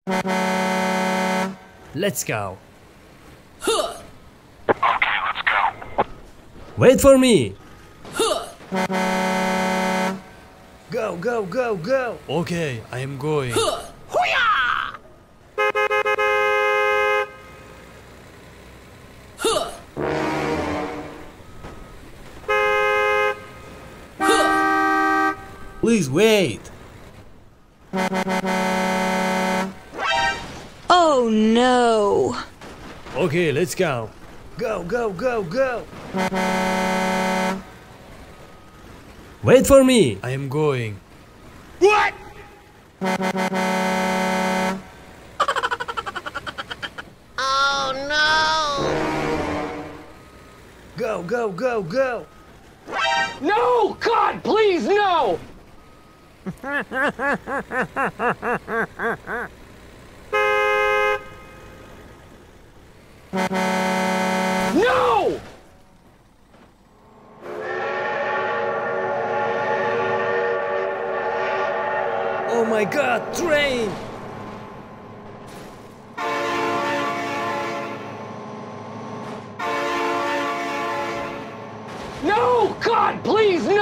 Let's go. Okay, let's go. Wait for me. Go, go, go, go. Okay, I am going. Please wait. Oh no! Okay, let's go. Go, go, go, go. Wait for me. I am going. What? Oh no! Go, go, go, go. No! God, please, no! No! Oh my God, train. No! God, please, no!